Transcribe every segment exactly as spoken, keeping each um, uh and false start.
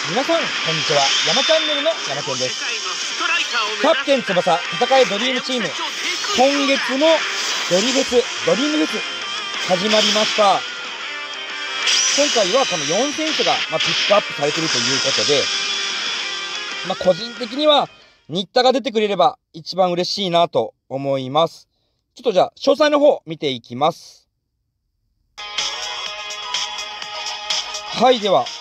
皆さんこんにちは。山チャンネルの山健です。キャプテン翼戦えドリームチーム、今月のドリフェスドリームフェス始まりました。今回はこのよん選手が、まあ、ピックアップされているということで、まあ、個人的には新田が出てくれれば一番嬉しいなと思います。ちょっとじゃあ詳細の方見ていきます。はい、では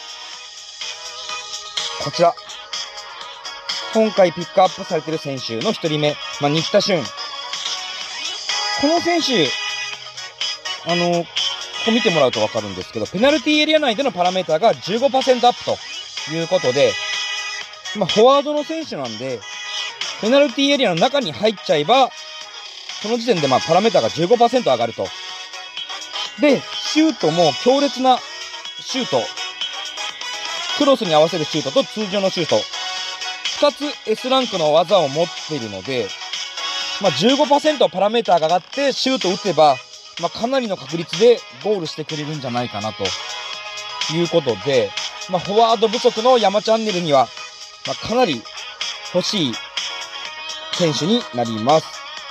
こちら今回ピックアップされている選手のひとりめ、まあ、新田俊。この選手あのここ見てもらうと分かるんですけど、ペナルティーエリア内でのパラメーターが じゅうごパーセント アップということで、まあ、フォワードの選手なんでペナルティーエリアの中に入っちゃえばその時点でまあパラメーターが じゅうごパーセント 上がると。でシュートも強烈なシュート、クロスに合わせるシュートと通常のシュートふたつ S ランクの技を持っているので、まあ、じゅうごパーセント パラメーターが上がってシュートを打てば、まあ、かなりの確率でゴールしてくれるんじゃないかなということで、まあ、フォワード不足の山チャンネルには、まあ、かなり欲しい選手になります。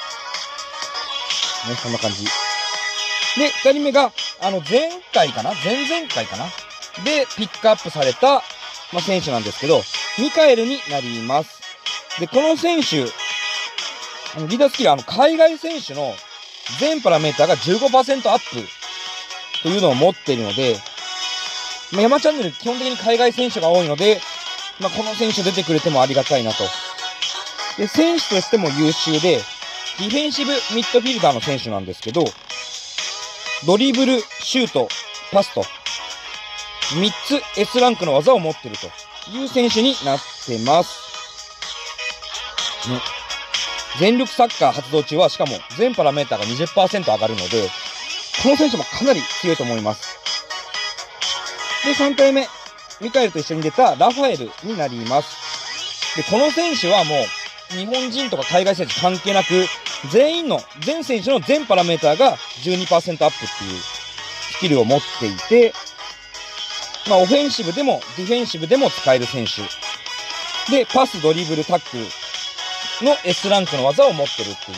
ね、こんな感じ。で、ふたりめが、あの、前回かな前々回かなで、ピックアップされた、まあ、選手なんですけど、ミカエルになります。で、この選手、あのリーダースキル、あの、海外選手の全パラメーターが じゅうごパーセント アップというのを持っているので、まあ、山チャンネル基本的に海外選手が多いので、まあ、この選手出てくれてもありがたいなと。で、選手としても優秀で、ディフェンシブミッドフィルダーの選手なんですけど、ドリブル、シュート、パスと、みっつ S ランクの技を持っているという選手になってます。ね。全力サッカー発動中は、しかも全パラメーターが にじゅっパーセント 上がるので、この選手もかなり強いと思います。で、さん体目、ミカエルと一緒に出たラファエルになります。で、この選手はもう、日本人とか海外選手関係なく、全員の、全選手の全パラメーターが じゅうにパーセント アップっていうスキルを持っていて、まあ、オフェンシブでもディフェンシブでも使える選手。で、パス、ドリブル、タックルの S ランクの技を持ってるっていう。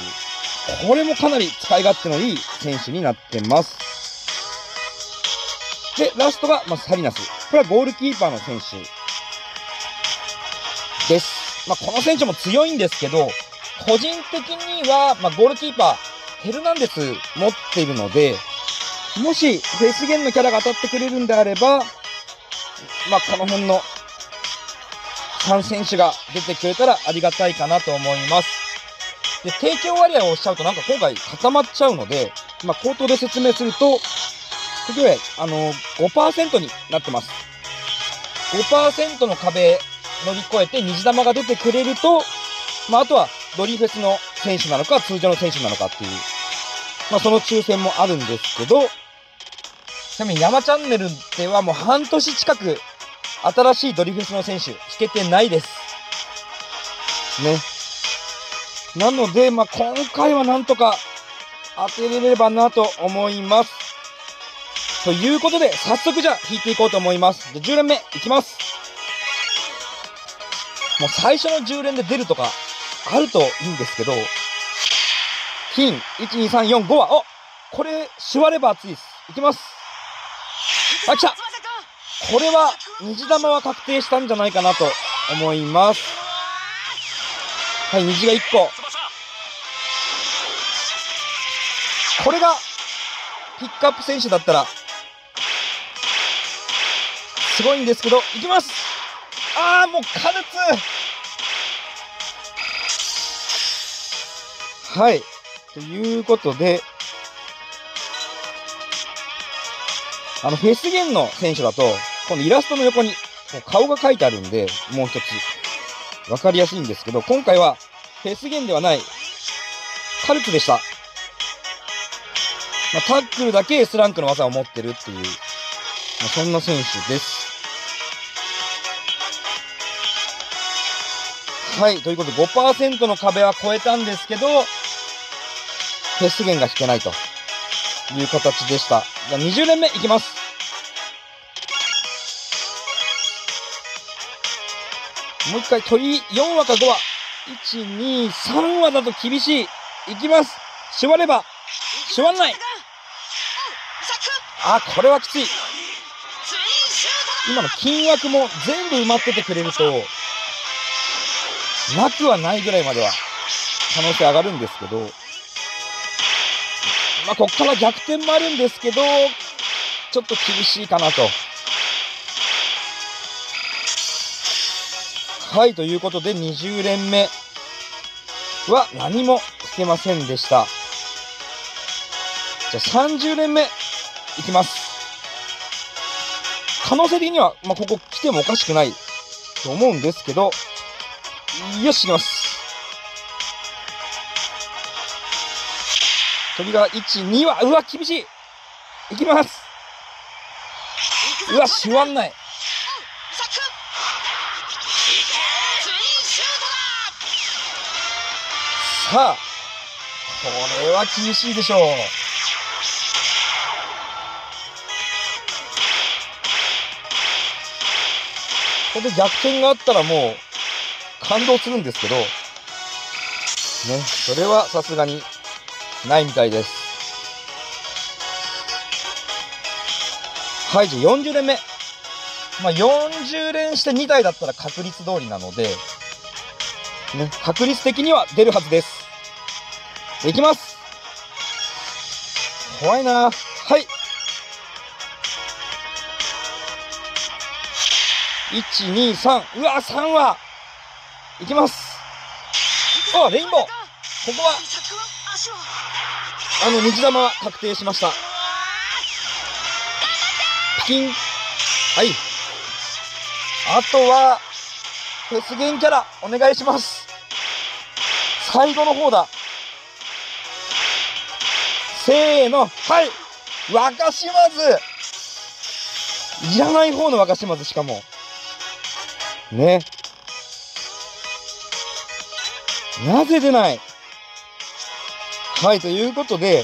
これもかなり使い勝手のいい選手になってます。で、ラストが、まあ、サリナス。これはゴールキーパーの選手です。まあ、この選手も強いんですけど、個人的には、まあ、ゴールキーパー、ヘルナンデス持っているので、もし、フェスゲンのキャラが当たってくれるんであれば、まあ、この辺のさん選手が出てくれたらありがたいかなと思います。で、提供割合をおっしゃるとなんか今回固まっちゃうので、まあ、口頭で説明すると、提供割合、あのー、ごパーセント になってます。ごパーセント の壁乗り越えて虹玉が出てくれると、まあ、あとはドリフェスの選手なのか通常の選手なのかっていう、まあ、その抽選もあるんですけど、ちなみに山チャンネルではもう半年近く新しいドリフェスの選手引けてないですね。なので、まあ、今回はなんとか当てれればなと思います。ということで早速じゃあ引いていこうと思います。でじゅう連目いきます。もう最初のじゅう連で出るとかあるといいんですけど、金いちにさんよんごは、おこれシュワレバー熱いです。いきます。あ、来た。これは虹玉は確定したんじゃないかなと思います。はい、虹がいっこ。これがピックアップ選手だったらすごいんですけど、いきます。あーもうカルツ。はい、ということで、あのフェスゲンの選手だとこのイラストの横に顔が書いてあるんで、もう一つ分かりやすいんですけど、今回はフェスゲンではないカルツでした。まあ、タックルだけ S ランクの技を持ってるっていう、まあ、そんな選手です。はい、ということで ごパーセント の壁は超えたんですけど、フェスゲンが引けないという形でした。じゃあにじゅう連目いきます。 もう一回、鳥よんわかごわ。いち、に、さんわだと厳しい。いきます。縛れば。縛んない。あ、これはきつい。今の金枠も全部埋まっててくれると、なくはないぐらいまでは可能性上がるんですけど、まあ、ここから逆転もあるんですけど、ちょっと厳しいかなと。はい、ということでにじゅうれんめは何も引けませんでした。じゃあさんじゅうれんめいきます。可能性的には、まあ、ここ来てもおかしくないと思うんですけど、よし、いきます。鳥がいち、には、うわ、厳しい。いきます。うわ、しわんない。さあ、これは厳しいでしょう。ここで逆転があったらもう感動するんですけど、ね、それはさすがにないみたいです。はい、じゃあよんじゅうれんめ。まあ、よんじゅうれんしてにだいだったら確率通りなので、ね、確率的には出るはずです。いきます。怖いな。はい。いち、に、さん。うわ、さんわ。いきます。あ、レインボー。ここは、あの、虹玉は確定しました。ピキン。はい。あとは、フェスゲンキャラ、お願いします。最後の方だ。せーの、はい。若島津。いらない方の若島津、しかも。ね。なぜ出ない？はい、ということで、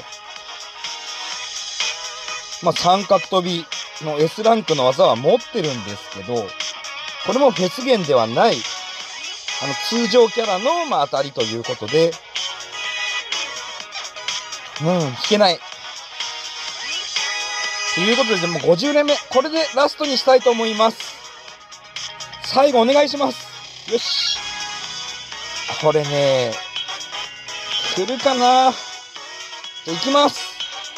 まあ、三角飛びの エス ランクの技は持ってるんですけど、これもフェスゲンではない、あの、通常キャラの、まあ、当たりということで、うん、引けない。ということで、でもごじゅうれんめ、これでラストにしたいと思います。最後お願いします。よし。これね、来るかな。じゃあ行きます。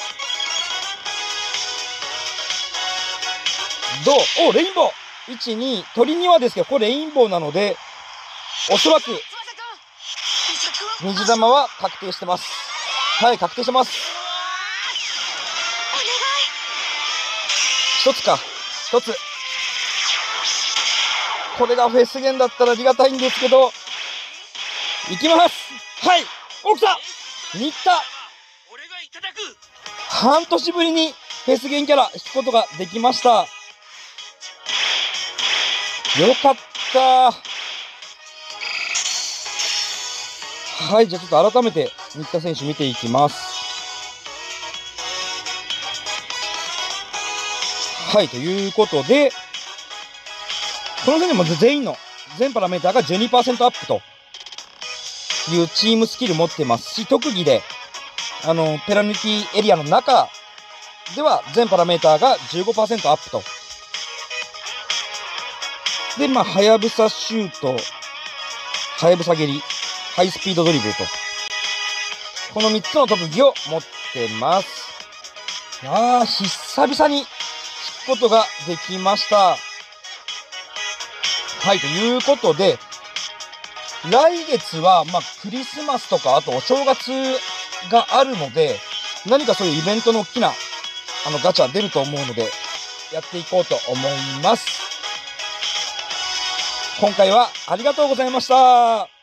どう？お、レインボー !いち、に、鳥にはですけど、これレインボーなので、おそらく、虹玉は確定してます。はい、確定してます。一つか。一つ。これがフェスゲンだったらありがたいんですけど、いきます。はい、起きた新田半年ぶりにフェスゲンキャラ引くことができました。よかった。はい、じゃあちょっと改めて新田選手見ていきます。はい、ということで、この選手も全員の全パラメーターが じゅうにパーセント アップというチームスキル持ってますし、特技で、あの、ペナルティエリアの中では全パラメーターが じゅうごパーセント アップと。で、まあ、はやぶさシュート、はやぶさ蹴り、ハイスピードドリブルと。このみっつの特技を持ってます。いやー、久々に引くことができました。はい、ということで、来月は、まあ、クリスマスとか、あとお正月があるので、何かそういうイベントの大きな、あの、ガチャ出ると思うので、やっていこうと思います。今回はありがとうございました。